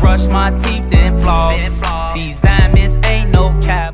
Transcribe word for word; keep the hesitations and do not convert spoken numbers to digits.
brush my teeth, then floss. These diamonds ain't no cap.